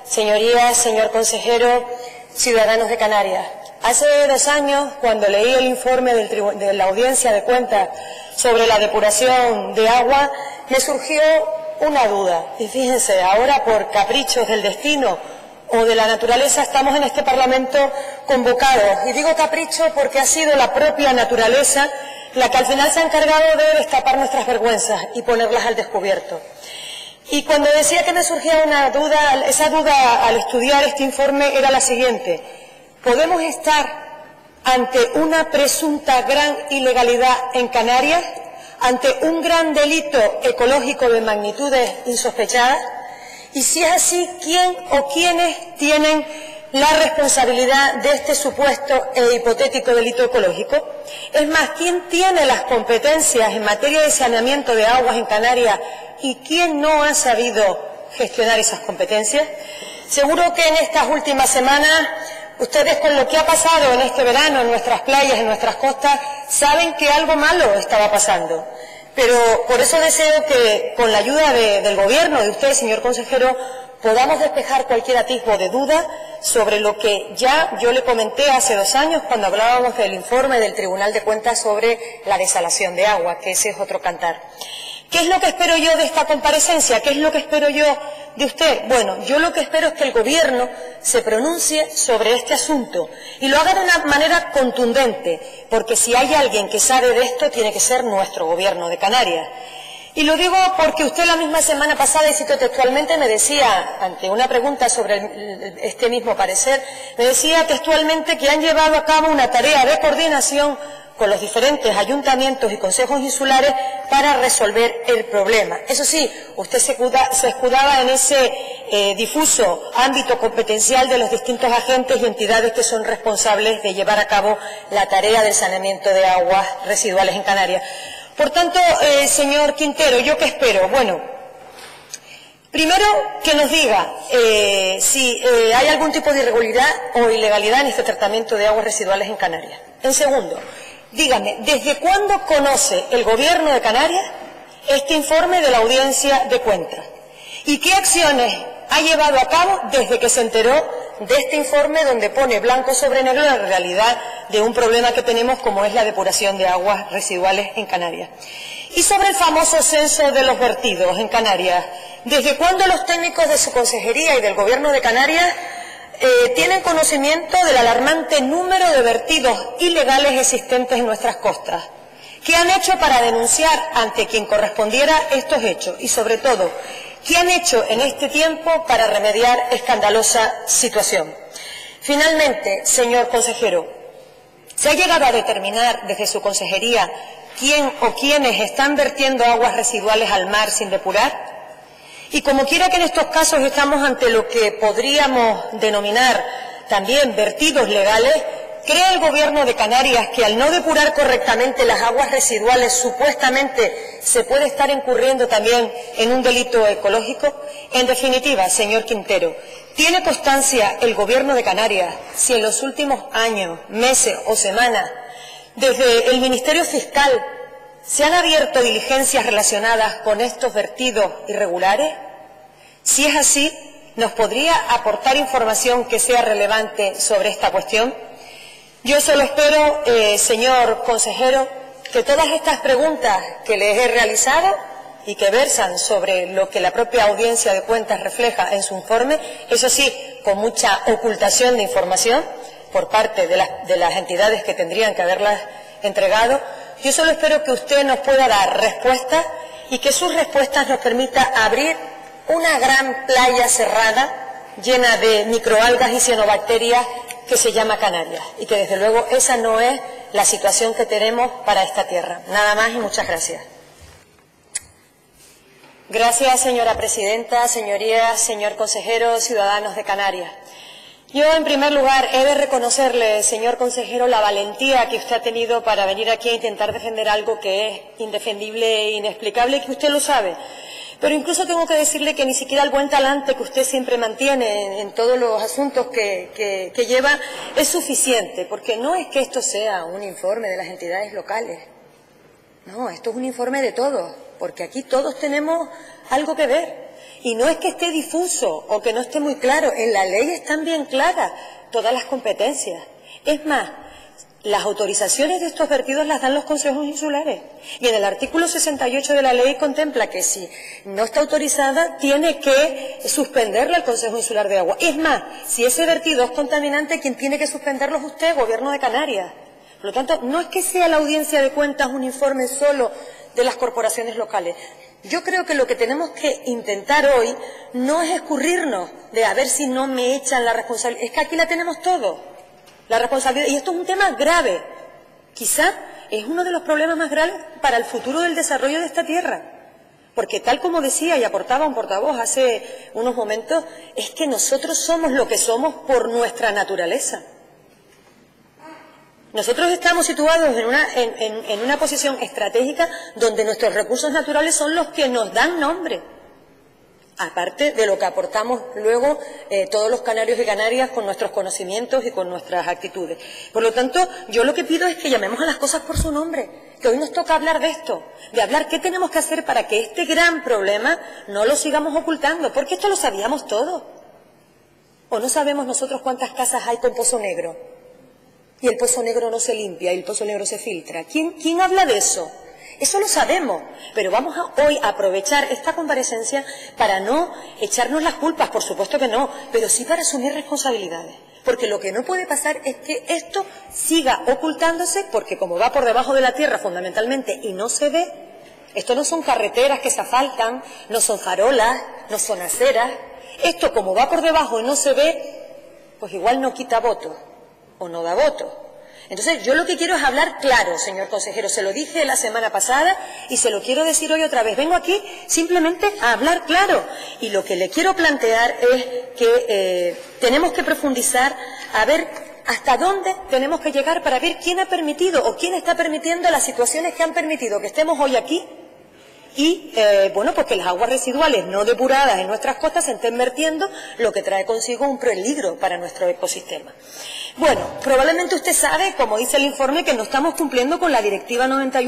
señorías, señor consejero, ciudadanos de Canarias. Hace 2 años, cuando leí el informe de la Audiencia de Cuentas sobre la depuración de agua, me surgió una duda. Y fíjense, ahora por caprichos del destino o de la naturaleza estamos en este Parlamento convocados. Y digo capricho porque ha sido la propia naturaleza la que al final se ha encargado de destapar nuestras vergüenzas y ponerlas al descubierto. Y cuando decía que me surgía una duda, esa duda al estudiar este informe era la siguiente: ¿podemos estar ante una presunta gran ilegalidad en Canarias, ante un gran delito ecológico de magnitudes insospechadas? Y si es así, ¿quién o quiénes tienen la responsabilidad de este supuesto e hipotético delito ecológico? Es más, ¿quién tiene las competencias en materia de saneamiento de aguas en Canarias y quién no ha sabido gestionar esas competencias? Seguro que en estas últimas semanas ustedes, con lo que ha pasado en este verano en nuestras playas, en nuestras costas, saben que algo malo estaba pasando. Pero por eso deseo que, con la ayuda del Gobierno, de usted, señor consejero, podamos despejar cualquier atisbo de duda sobre lo que ya yo le comenté hace 2 años cuando hablábamos del informe del Tribunal de Cuentas sobre la desalación de agua, que ese es otro cantar. ¿Qué es lo que espero yo de esta comparecencia? ¿Qué es lo que espero yo de usted? Bueno, yo lo que espero es que el Gobierno se pronuncie sobre este asunto y lo haga de una manera contundente, porque si hay alguien que sabe de esto, tiene que ser nuestro Gobierno de Canarias. Y lo digo porque usted la misma semana pasada, y cito textualmente, me decía, ante una pregunta sobre este mismo parecer, me decía textualmente que han llevado a cabo una tarea de coordinación con los diferentes ayuntamientos y consejos insulares para resolver el problema. Eso sí, usted se escudaba en ese difuso ámbito competencial de los distintos agentes y entidades que son responsables de llevar a cabo la tarea del saneamiento de aguas residuales en Canarias. Por tanto, señor Quintero, ¿yo qué espero? Bueno, primero que nos diga si hay algún tipo de irregularidad o ilegalidad en este tratamiento de aguas residuales en Canarias. En segundo, dígame, ¿desde cuándo conoce el Gobierno de Canarias este informe de la Audiencia de Cuentas? ¿Y qué acciones ha llevado a cabo desde que se enteró de este informe, donde pone blanco sobre negro la realidad de un problema que tenemos, como es la depuración de aguas residuales en Canarias? Y sobre el famoso censo de los vertidos en Canarias, ¿desde cuándo los técnicos de su consejería y del Gobierno de Canarias tienen conocimiento del alarmante número de vertidos ilegales existentes en nuestras costas? ¿Qué han hecho para denunciar ante quien correspondiera estos hechos? Y sobre todo, ¿qué han hecho en este tiempo para remediar escandalosa situación? Finalmente, señor consejero, ¿se ha llegado a determinar desde su consejería quién o quiénes están vertiendo aguas residuales al mar sin depurar? Y como quiera que en estos casos estamos ante lo que podríamos denominar también vertidos legales, ¿cree el Gobierno de Canarias que al no depurar correctamente las aguas residuales supuestamente se puede estar incurriendo también en un delito ecológico? En definitiva, señor Quintero, ¿tiene constancia el Gobierno de Canarias si en los últimos años, meses o semanas, desde el Ministerio Fiscal, se han abierto diligencias relacionadas con estos vertidos irregulares? Si es así, ¿nos podría aportar información que sea relevante sobre esta cuestión? Yo solo espero, señor consejero, que todas estas preguntas que les he realizado y que versan sobre lo que la propia Audiencia de Cuentas refleja en su informe, eso sí, con mucha ocultación de información por parte de las entidades que tendrían que haberlas entregado, yo solo espero que usted nos pueda dar respuestas y que sus respuestas nos permitan abrir una gran playa cerrada llena de microalgas y cianobacterias que se llama Canarias, y que desde luego esa no es la situación que tenemos para esta tierra. Nada más y muchas gracias. Gracias, señora presidenta, señorías, señor consejero, ciudadanos de Canarias. Yo, en primer lugar, he de reconocerle, señor consejero, la valentía que usted ha tenido para venir aquí a intentar defender algo que es indefendible e inexplicable, y que usted lo sabe. Pero incluso tengo que decirle que ni siquiera el buen talante que usted siempre mantiene en todos los asuntos que lleva es suficiente, porque no es que esto sea un informe de las entidades locales. No, esto es un informe de todos, porque aquí todos tenemos algo que ver. Y no es que esté difuso o que no esté muy claro, en la ley están bien claras todas las competencias. Es más, las autorizaciones de estos vertidos las dan los consejos insulares. Y en el artículo 68 de la ley contempla que si no está autorizada, tiene que suspenderla el Consejo Insular de Agua. Es más, si ese vertido es contaminante, quien tiene que suspenderlo es usted, Gobierno de Canarias. Por lo tanto, no es que sea la audiencia de cuentas un informe solo de las corporaciones locales. Yo creo que lo que tenemos que intentar hoy no es escurrirnos de a ver si no me echan la responsabilidad. Es que aquí la tenemos todo. La responsabilidad, y esto es un tema grave, quizá es uno de los problemas más graves para el futuro del desarrollo de esta tierra, porque tal como decía y aportaba un portavoz hace unos momentos, es que nosotros somos lo que somos por nuestra naturaleza. Nosotros estamos situados en una posición estratégica donde nuestros recursos naturales son los que nos dan nombre. Aparte de lo que aportamos luego todos los canarios y canarias con nuestros conocimientos y con nuestras actitudes. Por lo tanto, yo lo que pido es que llamemos a las cosas por su nombre, que hoy nos toca hablar de esto, de hablar qué tenemos que hacer para que este gran problema no lo sigamos ocultando, porque esto lo sabíamos todos. ¿O no sabemos nosotros cuántas casas hay con pozo negro? Y el pozo negro no se limpia y el pozo negro se filtra. ¿Quién habla de eso? Eso lo sabemos, pero vamos hoy a aprovechar esta comparecencia para no echarnos las culpas, por supuesto que no, pero sí para asumir responsabilidades. Porque lo que no puede pasar es que esto siga ocultándose, porque como va por debajo de la tierra fundamentalmente y no se ve, esto no son carreteras que se asfaltan, no son farolas, no son aceras, esto como va por debajo y no se ve, pues igual no quita voto o no da voto. Entonces, yo lo que quiero es hablar claro, señor consejero. Se lo dije la semana pasada y se lo quiero decir hoy otra vez. Vengo aquí simplemente a hablar claro. Y lo que le quiero plantear es que tenemos que profundizar a ver hasta dónde tenemos que llegar para ver quién ha permitido o quién está permitiendo las situaciones que han permitido que estemos hoy aquí y, bueno, pues que las aguas residuales no depuradas en nuestras costas se estén vertiendo, lo que trae consigo un peligro para nuestro ecosistema. Bueno, probablemente usted sabe, como dice el informe, que no estamos cumpliendo con la Directiva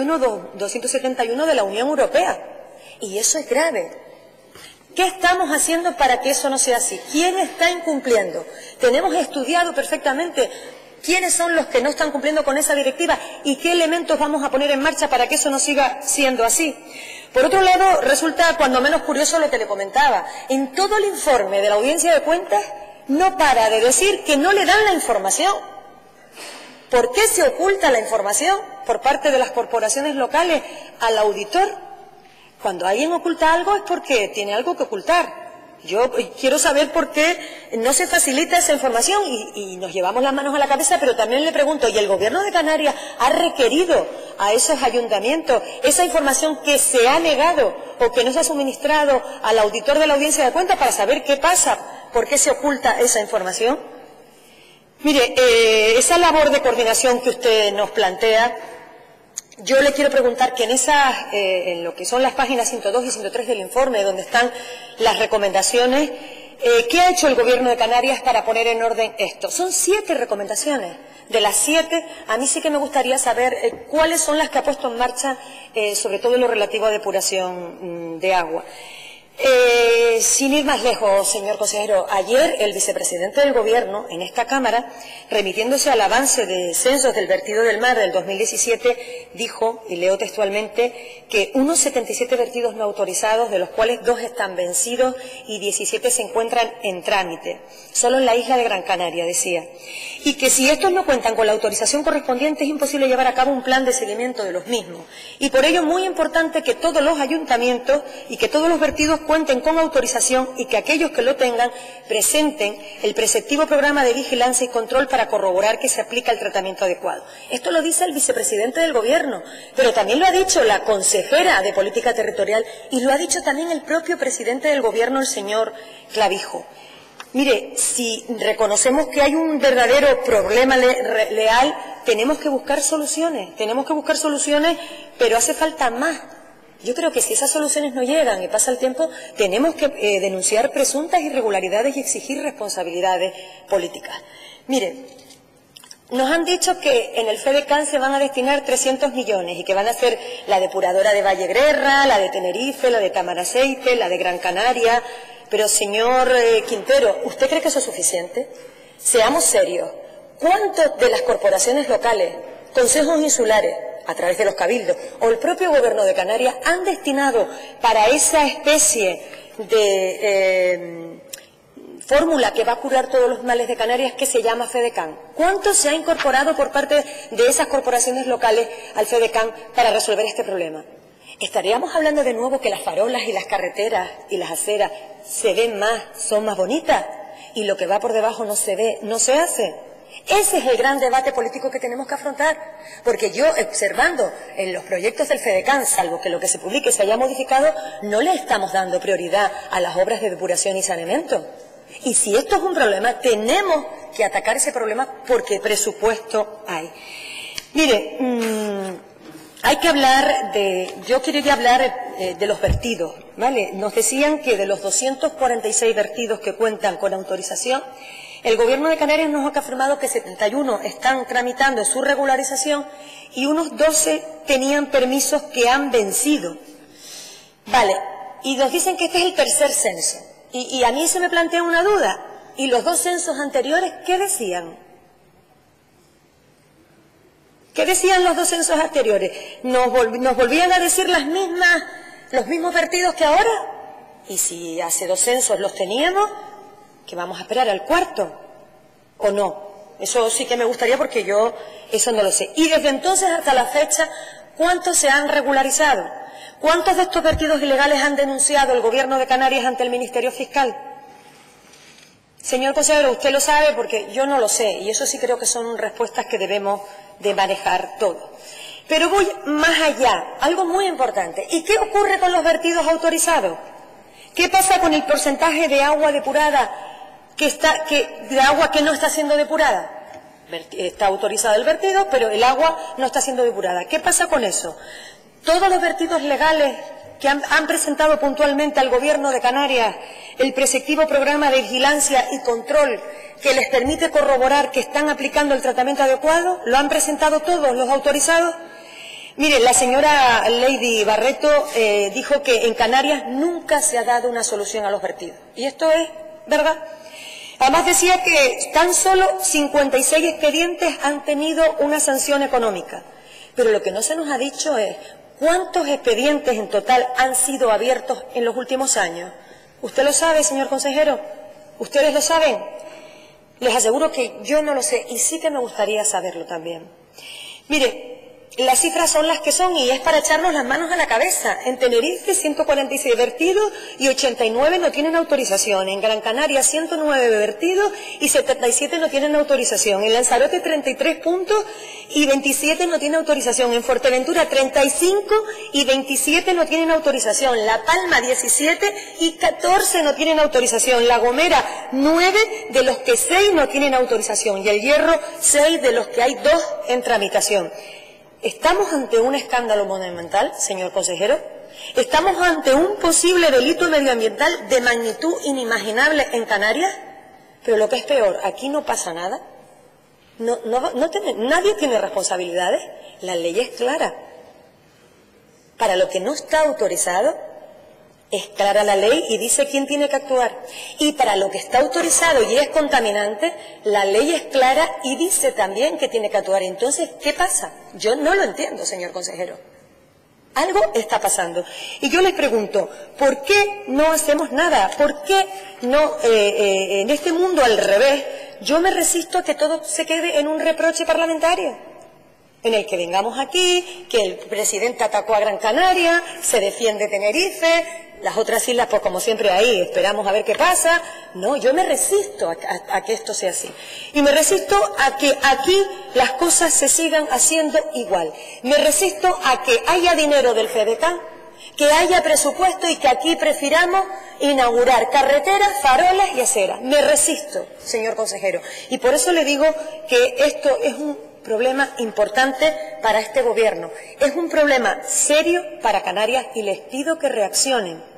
91/271 de la Unión Europea. Y eso es grave. ¿Qué estamos haciendo para que eso no sea así? ¿Quién está incumpliendo? Tenemos estudiado perfectamente quiénes son los que no están cumpliendo con esa directiva y qué elementos vamos a poner en marcha para que eso no siga siendo así. Por otro lado, resulta cuando menos curioso lo que le comentaba. En todo el informe de la Audiencia de Cuentas no para de decir que no le dan la información. ¿Por qué se oculta la información por parte de las corporaciones locales al auditor? Cuando alguien oculta algo es porque tiene algo que ocultar. Yo quiero saber por qué no se facilita esa información y nos llevamos las manos a la cabeza, pero también le pregunto, ¿y el Gobierno de Canarias ha requerido a esos ayuntamientos esa información que se ha negado o que no se ha suministrado al auditor de la Audiencia de Cuentas para saber qué pasa, por qué se oculta esa información? Mire, esa labor de coordinación que usted nos plantea, yo le quiero preguntar que en lo que son las páginas 102 y 103 del informe, donde están las recomendaciones, ¿qué ha hecho el Gobierno de Canarias para poner en orden esto? Son 7 recomendaciones. De las 7, a mí sí que me gustaría saber cuáles son las que ha puesto en marcha, sobre todo en lo relativo a depuración de agua. Sin ir más lejos, señor consejero, ayer el vicepresidente del Gobierno, en esta Cámara, remitiéndose al avance de censos del vertido del mar del 2017, dijo, y leo textualmente, que unos 77 vertidos no autorizados, de los cuales 2 están vencidos y 17 se encuentran en trámite, solo en la isla de Gran Canaria, decía, y que si estos no cuentan con la autorización correspondiente es imposible llevar a cabo un plan de seguimiento de los mismos. Y por ello es muy importante que todos los ayuntamientos y que todos los vertidos cuenten con autorización y que aquellos que lo tengan presenten el preceptivo programa de vigilancia y control para corroborar que se aplica el tratamiento adecuado. Esto lo dice el vicepresidente del Gobierno, pero también lo ha dicho la consejera de Política Territorial y lo ha dicho también el propio presidente del Gobierno, el señor Clavijo. Mire, si reconocemos que hay un verdadero problema real, tenemos que buscar soluciones, pero hace falta más. Yo creo que si esas soluciones no llegan y pasa el tiempo, tenemos que denunciar presuntas irregularidades y exigir responsabilidades políticas. Mire, Nos han dicho que en el FEDECAN se van a destinar 300 millones y que van a ser la depuradora de Vallegrerra, la de Tenerife, la de Tamaraceite, la de Gran Canaria. Pero, señor Quintero, ¿usted cree que eso es suficiente? Seamos serios. ¿Cuántas de las corporaciones locales, consejos insulares, a través de los cabildos, o el propio Gobierno de Canarias, han destinado para esa especie de fórmula que va a curar todos los males de Canarias, que se llama FEDECAN? ¿Cuánto se ha incorporado por parte de esas corporaciones locales al FEDECAN para resolver este problema? ¿Estaríamos hablando de nuevo que las farolas y las carreteras y las aceras se ven más, son más bonitas, y lo que va por debajo no se ve, no se hace? Ese es el gran debate político que tenemos que afrontar, porque yo, observando en los proyectos del FEDECAN, salvo que lo que se publique se haya modificado, no le estamos dando prioridad a las obras de depuración y saneamiento. Y si esto es un problema, tenemos que atacar ese problema porque presupuesto hay. Mire, hay que hablar yo quería hablar de los vertidos, ¿vale? Nos decían que de los 246 vertidos que cuentan con autorización, el Gobierno de Canarias nos ha confirmado que 71 están tramitando su regularización y unos 12 tenían permisos que han vencido. Vale, y nos dicen que este es el tercer censo. Y a mí se me plantea una duda. ¿Y los dos censos anteriores qué decían? ¿Qué decían los dos censos anteriores? ¿Nos volvían a decir los mismos vertidos que ahora? Y si hace dos censos los teníamos, ¿que vamos a esperar al cuarto? ¿O no? Eso sí que me gustaría, porque yo eso no lo sé. Y desde entonces hasta la fecha, ¿cuántos se han regularizado? ¿Cuántos de estos vertidos ilegales han denunciado el Gobierno de Canarias ante el Ministerio Fiscal? Señor consejero, usted lo sabe porque yo no lo sé, y eso sí creo que son respuestas que debemos de manejar todos. Pero voy más allá, algo muy importante. ¿Y qué ocurre con los vertidos autorizados? ¿Qué pasa con el porcentaje de agua depurada de agua que no está siendo depurada? Está autorizado el vertido, pero el agua no está siendo depurada. ¿Qué pasa con eso? Todos los vertidos legales que han presentado puntualmente al Gobierno de Canarias el preceptivo programa de vigilancia y control que les permite corroborar que están aplicando el tratamiento adecuado, ¿lo han presentado todos los autorizados? Mire, la señora Lady Barreto dijo que en Canarias nunca se ha dado una solución a los vertidos. Y esto es verdad. Además decía que tan solo 56 expedientes han tenido una sanción económica. Pero lo que no se nos ha dicho es ¿cuántos expedientes en total han sido abiertos en los últimos años? ¿Usted lo sabe, señor consejero? ¿Ustedes lo saben? Les aseguro que yo no lo sé y sí que me gustaría saberlo también. Mire, las cifras son las que son y es para echarnos las manos a la cabeza. En Tenerife 146 vertidos y 89 no tienen autorización. En Gran Canaria 109 vertidos y 77 no tienen autorización. En Lanzarote 33 puntos y 27 no tienen autorización. En Fuerteventura 35 y 27 no tienen autorización. La Palma 17 y 14 no tienen autorización. La Gomera 9 de los que 6 no tienen autorización. Y el Hierro 6 de los que hay 2 en tramitación. ¿Estamos ante un escándalo monumental, señor consejero? ¿Estamos ante un posible delito medioambiental de magnitud inimaginable en Canarias? Pero lo que es peor, aquí no pasa nada. Nadie tiene responsabilidades. La ley es clara. Para lo que no está autorizado, es clara la ley y dice quién tiene que actuar. Y para lo que está autorizado y es contaminante, la ley es clara y dice también que tiene que actuar. Entonces, ¿qué pasa? Yo no lo entiendo, señor consejero. Algo está pasando. Y yo les pregunto, ¿por qué no hacemos nada? ¿Por qué no, en este mundo al revés, yo me resisto a que todo se quede en un reproche parlamentario? En el que vengamos aquí, que el presidente atacó a Gran Canaria, se defiende Tenerife, las otras islas, pues como siempre ahí, esperamos a ver qué pasa. No, yo me resisto a que esto sea así. Y me resisto a que aquí las cosas se sigan haciendo igual. Me resisto a que haya dinero del FEDECAN, que haya presupuesto y que aquí prefiramos inaugurar carreteras, farolas y aceras. Me resisto, señor consejero. Y por eso le digo que esto es un problema importante para este Gobierno. Es un problema serio para Canarias y les pido que reaccionen.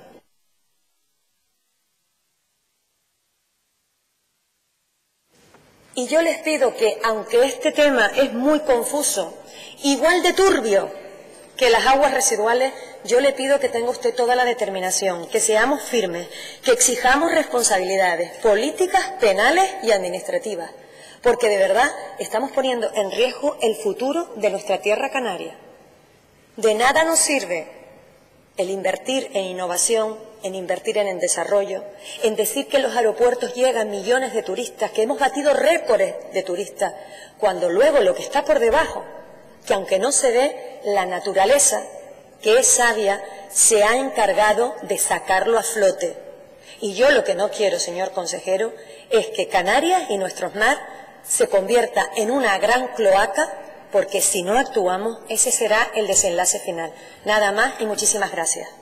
Y yo les pido que, aunque este tema es muy confuso, igual de turbio que las aguas residuales, yo le pido que tenga usted toda la determinación, que seamos firmes, que exijamos responsabilidades políticas, penales y administrativas, porque de verdad estamos poniendo en riesgo el futuro de nuestra tierra canaria. De nada nos sirve el invertir en innovación, en invertir en el desarrollo, en decir que los aeropuertos llegan millones de turistas, que hemos batido récords de turistas, cuando luego lo que está por debajo, que aunque no se ve, la naturaleza, que es sabia, se ha encargado de sacarlo a flote. Y yo lo que no quiero, señor consejero, es que Canarias y nuestros mares se convierta en una gran cloaca, porque si no actuamos, ese será el desenlace final. Nada más y muchísimas gracias.